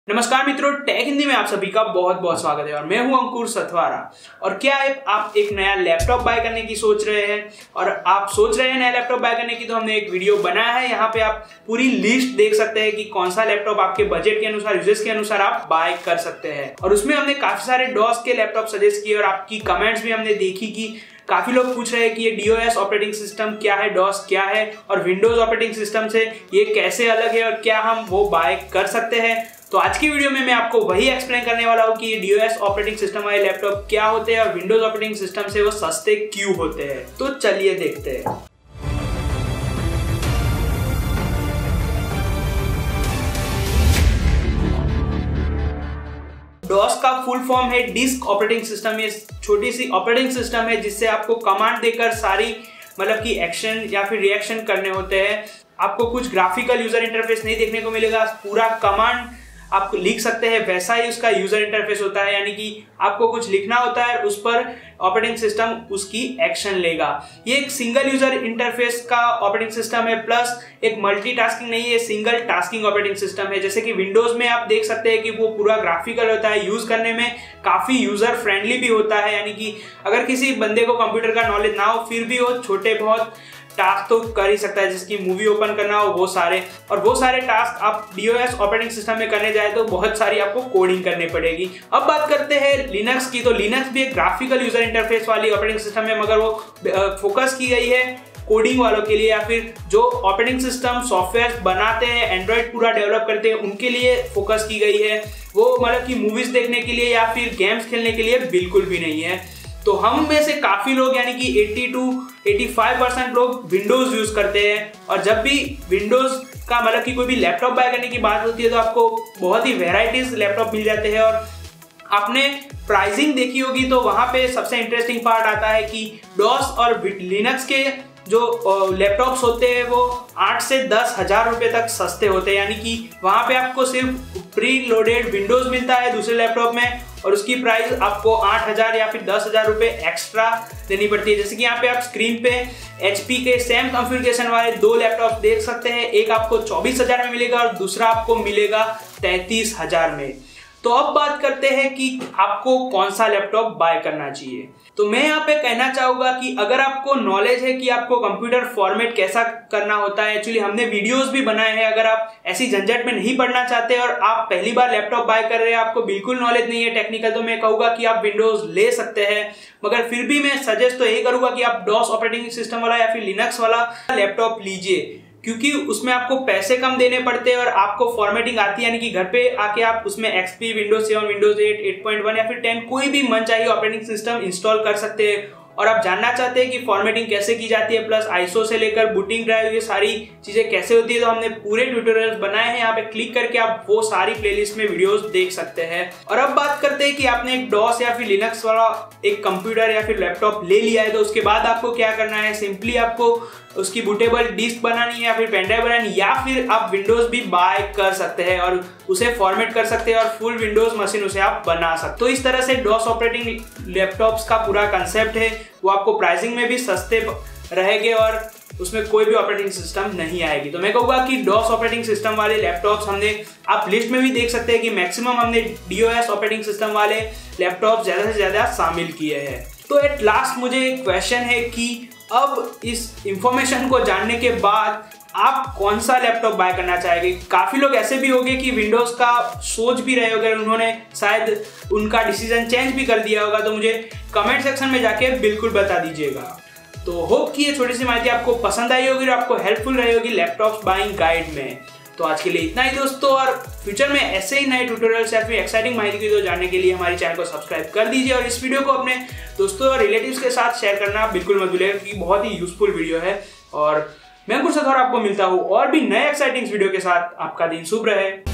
नमस्कार मित्रों, टेक हिंदी में आप सभी का बहुत बहुत स्वागत है और मैं हूं अंकुर सथवारा। और क्या आप एक नया लैपटॉप बाय करने की सोच रहे हैं और आप सोच रहे हैं नया लैपटॉप बाय करने की, तो हमने एक वीडियो बनाया है। यहाँ पे आप पूरी लिस्ट देख सकते हैं कि कौन सा लैपटॉप आपके बजट के अनुसार, यूजेस के अनुसार आप बाय कर सकते हैं। और उसमें हमने काफी सारे डॉस के लैपटॉप सजेस्ट किए और आपकी कमेंट्स भी हमने देखी कि काफी लोग पूछ रहे हैं कि ये डीओएस ऑपरेटिंग सिस्टम क्या है, डॉस क्या है और विंडोज ऑपरेटिंग सिस्टम से ये कैसे अलग है और क्या हम वो बाय कर सकते हैं। तो आज की वीडियो में मैं आपको वही एक्सप्लेन करने वाला हूँ कि ये डीओएस ऑपरेटिंग सिस्टम वाले लैपटॉप क्या होते हैं और विंडोज ऑपरेटिंग सिस्टम से वो सस्ते क्यों होते हैं। तो चलिए देखते हैं। डॉस का फुल फॉर्म है डिस्क ऑपरेटिंग सिस्टम। ये छोटी सी ऑपरेटिंग सिस्टम है जिससे आपको कमांड देकर सारी मतलब कि एक्शन या फिर रिएक्शन करने होते हैं। आपको कुछ ग्राफिकल यूजर इंटरफेस नहीं देखने को मिलेगा, पूरा कमांड आप लिख सकते हैं, वैसा ही उसका यूजर इंटरफेस होता है। यानी कि आपको कुछ लिखना होता है, उस पर ऑपरेटिंग सिस्टम उसकी एक्शन लेगा। ये एक सिंगल यूजर इंटरफेस का ऑपरेटिंग सिस्टम है, प्लस एक मल्टीटास्किंग नहीं है, सिंगल टास्किंग ऑपरेटिंग सिस्टम है। जैसे कि विंडोज में आप देख सकते हैं कि वो पूरा ग्राफिकल होता है, यूज करने में काफी यूजर फ्रेंडली भी होता है। यानी कि अगर किसी बंदे को कंप्यूटर का नॉलेज ना हो, फिर भी वो छोटे बहुत टास्क तो कर ही सकता है, जिसकी मूवी ओपन करना हो वो सारे टास्क आप डीओएस ऑपरेटिंग सिस्टम में करने जाए तो बहुत सारी आपको कोडिंग करनी पड़ेगी। अब बात करते हैं लिनक्स की। तो लिनक्स भी एक ग्राफिकल यूजर इंटरफेस वाली ऑपरेटिंग सिस्टम है, मगर वो फोकस की गई है कोडिंग वालों के लिए, या फिर जो ऑपरेटिंग सिस्टम सॉफ्टवेयर बनाते हैं, एंड्रॉइड पूरा डेवलप करते हैं, उनके लिए फोकस की गई है। वो मतलब कि मूवीज देखने के लिए या फिर गेम्स खेलने के लिए बिल्कुल भी नहीं है। तो हम में से काफी लोग यानी कि 80 to 85% लोग विंडोज यूज करते हैं। और जब भी विंडोज का मतलब कि कोई भी लैपटॉप बाय करने की बात होती है तो आपको बहुत ही वेराइटीज लैपटॉप मिल जाते हैं। और आपने प्राइसिंग देखी होगी तो वहां पे सबसे इंटरेस्टिंग पार्ट आता है कि डॉस और लिनक्स के जो लैपटॉप्स होते हैं वो 8 से 10 हजार रुपए तक सस्ते होते हैं। यानी कि वहां पे आपको सिर्फ प्री लोडेड विंडोज मिलता है दूसरे लैपटॉप में, और उसकी प्राइस आपको 8,000 या फिर 10,000 रुपए एक्स्ट्रा देनी पड़ती है। जैसे कि यहाँ पे आप स्क्रीन पे HP के सेम कॉन्फ़िगरेशन वाले दो लैपटॉप देख सकते हैं। एक आपको 24,000 में मिलेगा और दूसरा आपको मिलेगा 33,000 में। तो अब बात करते हैं कि आपको कौन सा लैपटॉप बाय करना चाहिए। तो मैं यहाँ पे कहना चाहूंगा कि अगर आपको नॉलेज है कि आपको कंप्यूटर फॉर्मेट कैसा करना होता है, एक्चुअली हमने वीडियोस भी बनाए हैं। अगर आप ऐसी झंझट में नहीं पड़ना चाहते और आप पहली बार लैपटॉप बाय कर रहे हैं, आपको बिल्कुल नॉलेज नहीं है टेक्निकल, तो मैं कहूंगा कि आप विंडोज ले सकते हैं। मगर फिर भी मैं सजेस्ट तो यही करूंगा कि आप डॉस ऑपरेटिंग सिस्टम वाला या फिर लिनक्स वाला लैपटॉप लीजिए, क्योंकि उसमें आपको पैसे कम देने पड़ते हैं और आपको फॉर्मेटिंग आती है। यानी कि घर पे आके आप उसमें XP, विंडोज 7, विंडोज 8, 8.1 या फिर 10 कोई भी मन चाहिए ऑपरेटिंग सिस्टम इंस्टॉल कर सकते हैं। और आप जानना चाहते हैं कि फॉर्मेटिंग कैसे की जाती है, प्लस आईएसओ से लेकर बूटिंग ड्राइव, ये सारी चीजें कैसे होती है, तो हमने पूरे ट्यूटोरियल्स बनाए हैं। यहाँ पे क्लिक करके आप वो सारी प्लेलिस्ट में वीडियोस देख सकते हैं। और अब बात करते हैं कि आपने एक डॉस या फिर लिनक्स वाला एक कंप्यूटर या फिर लैपटॉप ले लिया है, तो उसके बाद आपको क्या करना है। सिंपली आपको उसकी बूटेबल डिस्क बनानी है या फिर पेन ड्राइव बनानी, या फिर आप विंडोज भी बाय कर सकते हैं और उसे फॉर्मेट कर सकते हैं और फुल विंडोज मशीन उसे आप बना सकते हैं। तो इस तरह से डॉस ऑपरेटिंग लैपटॉप्स का पूरा कंसेप्ट है। वो आपको प्राइसिंग में भी सस्ते रहेंगे और उसमें कोई भी ऑपरेटिंग सिस्टम नहीं आएगी। तो मैं कहूँगा कि डॉस ऑपरेटिंग सिस्टम वाले लैपटॉप्स हमने, आप लिस्ट में भी देख सकते हैं कि मैक्सिमम हमने डीओएस ऑपरेटिंग सिस्टम वाले लैपटॉप ज्यादा से ज्यादा शामिल किए हैं। तो एट लास्ट मुझे एक क्वेश्चन है कि अब इस इंफॉर्मेशन को जानने के बाद आप कौन सा लैपटॉप बाय करना चाहेंगे। काफी लोग ऐसे भी होंगे कि विंडोज का सोच भी रहे होंगे, उन्होंने शायद उनका डिसीजन चेंज भी कर दिया होगा। तो मुझे कमेंट सेक्शन में जाके बिल्कुल बता दीजिएगा। तो होप कि ये छोटी सी माहिती आपको पसंद आई होगी और आपको हेल्पफुल रही होगी लैपटॉप बाइंग गाइड में। तो आज के लिए इतना ही दोस्तों, और फ्यूचर में ऐसे ही नए ट्यूटोरियल्स या फिर एक्साइटिंग माहिती को जानने के लिए हमारे चैनल को सब्सक्राइब कर दीजिए और इस वीडियो को अपने दोस्तों और रिलेटिव्स के साथ शेयर करना बिल्कुल मत भूलिएगा, क्योंकि बहुत ही यूजफुल वीडियो है। और मैं अंकुर सथवारा आपको मिलता हूँ और भी नए एक्साइटिंग वीडियो के साथ। आपका दिन शुभ रहे।